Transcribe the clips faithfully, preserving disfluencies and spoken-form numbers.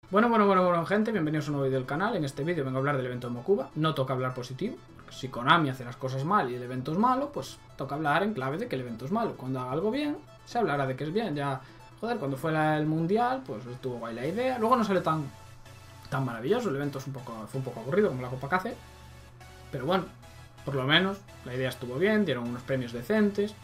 Bueno, bueno, bueno, bueno, gente, bienvenidos a un nuevo vídeo del canal. En este vídeo vengo a hablar del evento de Mokuba. No toca hablar positivo, porque si Konami hace las cosas mal y el evento es malo, pues toca hablar en clave de que el evento es malo. Cuando haga algo bien, se hablará de que es bien. Ya, joder, cuando fue la, el mundial, pues estuvo guay la idea. Luego no sale tan, tan maravilloso, el evento es un poco, fue un poco aburrido, como la Copa K C. Pero bueno, por lo menos la idea estuvo bien, dieron unos premios decentes.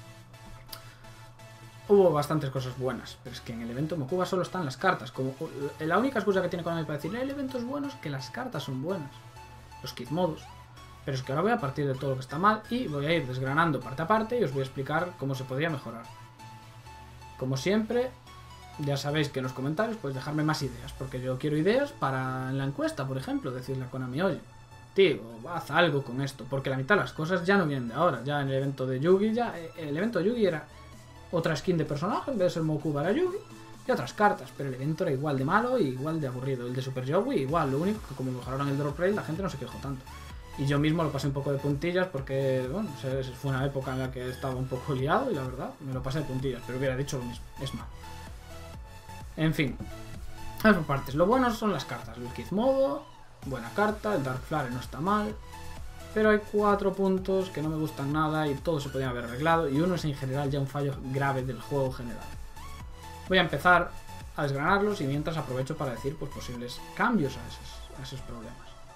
Hubo bastantes cosas buenas, pero es que en el evento Mokuba solo están las cartas. Como la única excusa que tiene Konami para decir el evento es bueno es que las cartas son buenas, los kit modos. Pero es que ahora voy a partir de todo lo que está mal y voy a ir desgranando parte a parte y os voy a explicar cómo se podría mejorar. Como siempre, ya sabéis que en los comentarios podéis dejarme más ideas, porque yo quiero ideas para en la encuesta, por ejemplo, decirle a Konami, oye, tío, haz algo con esto, porque la mitad de las cosas ya no vienen de ahora. Ya en el evento de Yugi, ya el evento de Yugi era otra skin de personaje, en vez de ser Mokuba era Yugi, y otras cartas, pero el evento era igual de malo y igual de aburrido. El de Super Joey igual, lo único que como mejoraron el drop rate la gente no se quejó tanto. Y yo mismo lo pasé un poco de puntillas porque, bueno, fue una época en la que estaba un poco liado y la verdad, me lo pasé de puntillas, pero hubiera dicho lo mismo, es malo. En fin, vamos por partes. Lo bueno son las cartas, el Kid Modo, buena carta, el Dark Flare no está mal. Pero hay cuatro puntos que no me gustan nada y todos se podrían haber arreglado, y uno es en general ya un fallo grave del juego general. Voy a empezar a desgranarlos y mientras aprovecho para decir pues, posibles cambios a esos, a esos problemas.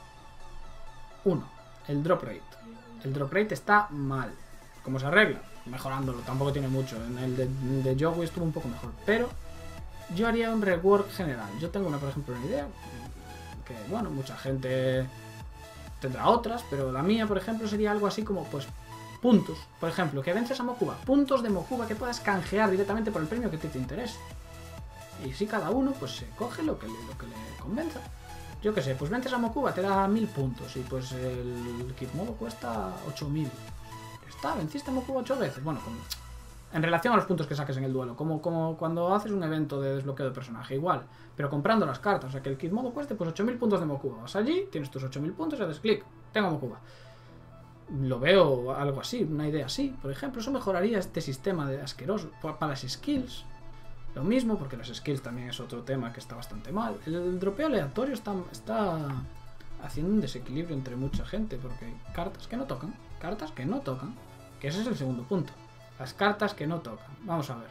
uno. El drop rate. El drop rate está mal. ¿Cómo se arregla? Mejorándolo, tampoco tiene mucho. En el de, de Joey estuvo un poco mejor, pero yo haría un rework general. Yo tengo una, por ejemplo, una idea que, bueno, mucha gente tendrá otras, pero la mía, por ejemplo, sería algo así como, pues, puntos. Por ejemplo, que vences a Mokuba. Puntos de Mokuba que puedas canjear directamente por el premio que te, te interese. Y si cada uno, pues, se coge lo que le, lo que le convenza. Yo qué sé, pues vences a Mokuba, te da mil puntos. Y pues el kit modo cuesta ocho mil. Ya está, venciste a Mokuba ocho veces. Bueno, como en relación a los puntos que saques en el duelo, como, como cuando haces un evento de desbloqueo de personaje, igual, pero comprando las cartas, o sea que el kit modo cueste pues ocho mil puntos de Mokuba. Vas allí, tienes tus ocho mil puntos y haces clic, tengo Mokuba. Lo veo algo así, una idea así. Por ejemplo, eso mejoraría este sistema de asqueroso. Para las skills, lo mismo, porque las skills también es otro tema que está bastante mal. El dropeo aleatorio está, está haciendo un desequilibrio entre mucha gente, porque hay cartas que no tocan, cartas que no tocan, que ese es el segundo punto. Las cartas que no tocan. Vamos a ver.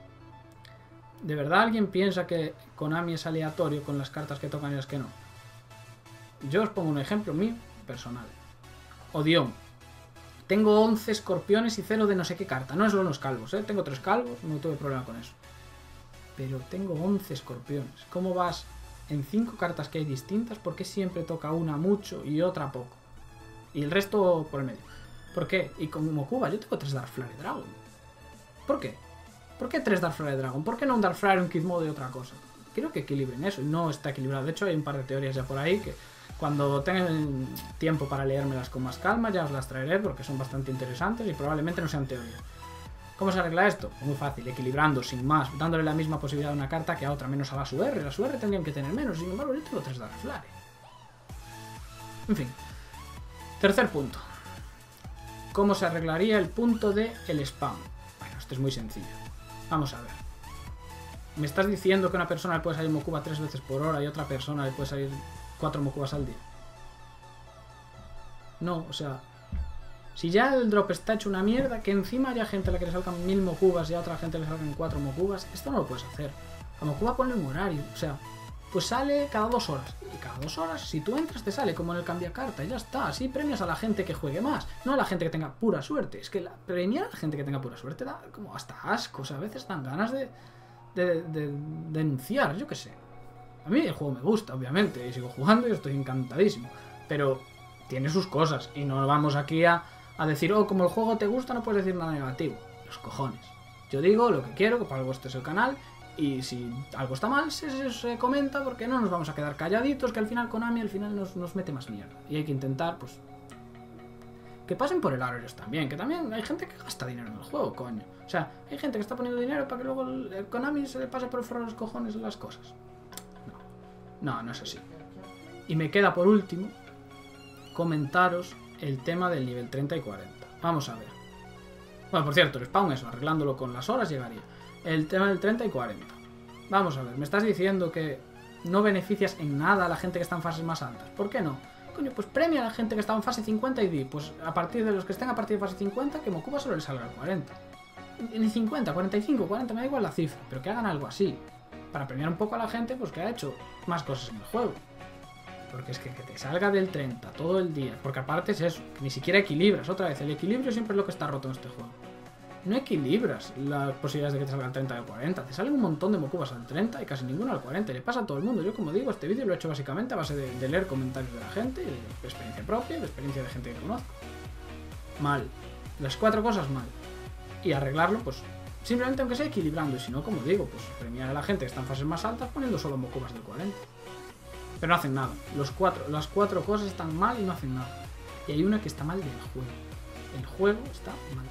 ¿De verdad alguien piensa que Konami es aleatorio con las cartas que tocan y las que no? Yo os pongo un ejemplo mío, personal. Odión. Tengo once escorpiones y cero de no sé qué carta. No es solo los calvos, ¿eh? Tengo tres calvos, no tuve problema con eso. Pero tengo once escorpiones. ¿Cómo vas en cinco cartas que hay distintas? ¿Por qué siempre toca una mucho y otra poco? Y el resto por el medio. ¿Por qué? Y con Mokuba yo tengo tres Dark Flare Dragon. ¿Por qué? ¿Por qué tres Dark Flare Dragon? ¿Por qué no un Dark Flare, un Kid Mode y otra cosa? Quiero que equilibren eso y no está equilibrado. De hecho hay un par de teorías ya por ahí que cuando tengan tiempo para leérmelas con más calma ya os las traeré porque son bastante interesantes y probablemente no sean teorías. ¿Cómo se arregla esto? Muy fácil, equilibrando sin más, dándole la misma posibilidad a una carta que a otra, menos a la su R. La su R tendrían que tener menos, sin embargo yo tengo tres Dark Flare. En fin. Tercer punto. ¿Cómo se arreglaría el punto de el spam? Bueno, esto es muy sencillo. Vamos a ver. ¿Me estás diciendo que a una persona le puede salir Mokuba tres veces por hora y a otra persona le puede salir cuatro Mokubas al día? No, o sea, si ya el drop está hecho una mierda, que encima haya gente a la que le salgan mil Mokubas y a otra gente le salgan cuatro Mokubas, esto no lo puedes hacer. A Mokuba ponle un horario, o sea, pues sale cada dos horas. Y cada dos horas, si tú entras, te sale como en el cambia carta. Y ya está. Así premias a la gente que juegue más. No a la gente que tenga pura suerte. Es que la, premiar a la gente que tenga pura suerte da como hasta asco. O sea, a veces dan ganas de, de, de, de denunciar. Yo qué sé. A mí el juego me gusta, obviamente. Y sigo jugando y estoy encantadísimo. Pero tiene sus cosas. Y no vamos aquí a, a decir, oh, como el juego te gusta, no puedes decir nada negativo. Los cojones. Yo digo lo que quiero, que para algo este es el canal. Y si algo está mal, se, se, se comenta porque no nos vamos a quedar calladitos, que al final Konami al final nos, nos mete más mierda. Y hay que intentar, pues, que pasen por el aro ellos también, que también hay gente que gasta dinero en el juego, coño. O sea, hay gente que está poniendo dinero para que luego el, el Konami se le pase por el forro de los cojones las cosas. No, no, no es así. Y me queda por último comentaros el tema del nivel treinta y cuarenta. Vamos a ver. Bueno, por cierto, el spawn eso, arreglándolo con las horas llegaría. El tema del treinta y cuarenta. Vamos a ver, me estás diciendo que no beneficias en nada a la gente que está en fases más altas. ¿Por qué no? Coño, pues premia a la gente que está en fase cincuenta y di, pues a partir de los que estén a partir de fase cincuenta, que Mokuba solo le salga el cuarenta. Ni cincuenta, cuarenta y cinco, cuarenta, me da igual la cifra, pero que hagan algo así. Para premiar un poco a la gente, pues que ha hecho más cosas en el juego. Porque es que, que te salga del treinta todo el día, porque aparte es eso, que ni siquiera equilibras. Otra vez, el equilibrio siempre es lo que está roto en este juego. No equilibras las posibilidades de que te salga el treinta y el cuarenta. Te salen un montón de Mokubas al treinta y casi ninguno al cuarenta. Y le pasa a todo el mundo. Yo, como digo, este vídeo lo he hecho básicamente a base de, de leer comentarios de la gente, de experiencia propia, de experiencia de gente que conozco. Mal. Las cuatro cosas mal. Y arreglarlo, pues, simplemente aunque sea equilibrando. Y si no, como digo, pues premiar a la gente que está en fases más altas poniendo solo Mokubas del cuarenta. Pero no hacen nada. Los cuatro, las cuatro cosas están mal y no hacen nada. Y hay una que está mal del juego. El juego está mal.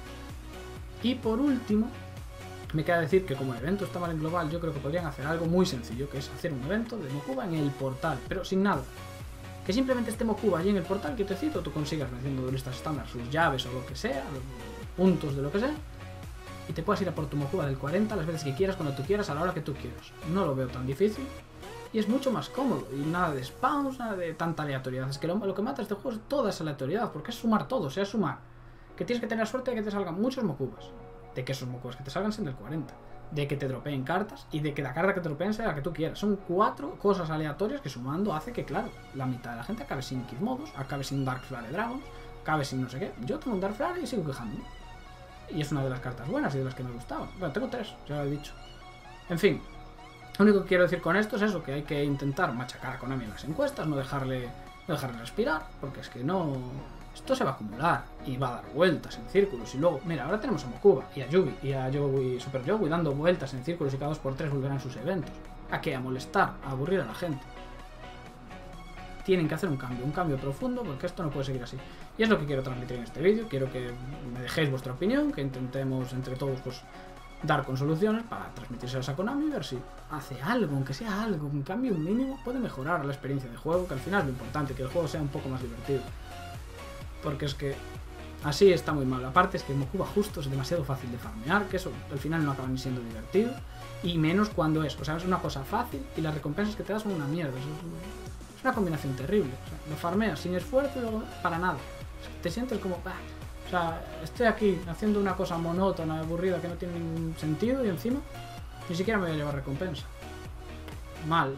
Y por último, me queda decir que como el evento está mal en global, yo creo que podrían hacer algo muy sencillo, que es hacer un evento de Mokuba en el portal, pero sin nada. Que simplemente esté Mokuba allí en el portal, que te cito, tú consigas venciendo de listas estándar sus llaves o lo que sea, puntos de lo que sea, y te puedas ir a por tu Mokuba del cuarenta las veces que quieras, cuando tú quieras, a la hora que tú quieras. No lo veo tan difícil. Y es mucho más cómodo. Y nada de spawns, nada de tanta aleatoriedad. Es que lo, lo que mata este juego es toda esa aleatoriedad, porque es sumar todo, o sea, es sumar. Que tienes que tener suerte de que te salgan muchos Mokubas. De que esos Mokubas que te salgan sean del cuarenta. De que te dropeen cartas. Y de que la carta que te dropeen sea la que tú quieras. Son cuatro cosas aleatorias que sumando hace que, claro, la mitad de la gente acabe sin Kidmodos, acabe sin Dark Flare Dragons, acabe sin no sé qué. Yo tengo un Dark Flare y sigo quejándome. Y es una de las cartas buenas y de las que me gustaban. Bueno, tengo tres, ya lo he dicho. En fin. Lo único que quiero decir con esto es eso, que hay que intentar machacar a Konami en las encuestas, no dejarle, no dejarle respirar, porque es que no... Esto se va a acumular y va a dar vueltas en círculos. Y luego, mira, ahora tenemos a Mokuba y a Yugi y a Joey, Super Joey dando vueltas en círculos y cada dos por tres volverán sus eventos. ¿A qué? A molestar, a aburrir a la gente. Tienen que hacer un cambio, un cambio profundo, porque esto no puede seguir así. Y es lo que quiero transmitir en este vídeo. Quiero que me dejéis vuestra opinión, que intentemos entre todos pues dar con soluciones para transmitírselas a Konami y ver si hace algo, aunque sea algo, un cambio mínimo, puede mejorar la experiencia de juego, que al final es lo importante, que el juego sea un poco más divertido. Porque es que así está muy mal. Aparte es que Mokuba justo es demasiado fácil de farmear, que eso al final no acaba ni siendo divertido. Y menos cuando es, o sea, es una cosa fácil y las recompensas que te das son una mierda. Es, es una combinación terrible. O sea, lo farmeas sin esfuerzo y luego para nada. O sea, te sientes como... Ah, o sea, estoy aquí haciendo una cosa monótona, aburrida, que no tiene ningún sentido y encima ni siquiera me voy a llevar recompensa. Mal.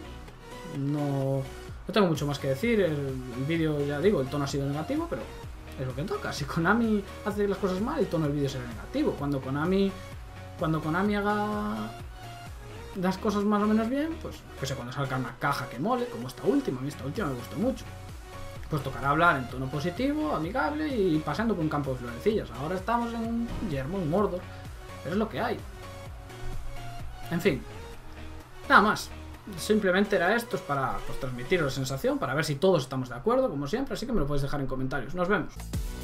No, no tengo mucho más que decir. El, el vídeo, ya digo, el tono ha sido negativo, pero... es lo que toca. Si Konami hace las cosas mal, el tono del vídeo será negativo. Cuando Konami cuando Konami haga las cosas más o menos bien, pues que sé, cuando salga una caja que mole, como esta última, a mí esta última me gustó mucho, pues tocará hablar en tono positivo, amigable y pasando por un campo de florecillas. Ahora estamos en un yermo, un Mordor, pero es lo que hay. En fin, nada más. Simplemente era esto, es para pues, transmitiros la sensación, para ver si todos estamos de acuerdo, como siempre, así que me lo podéis dejar en comentarios. Nos vemos.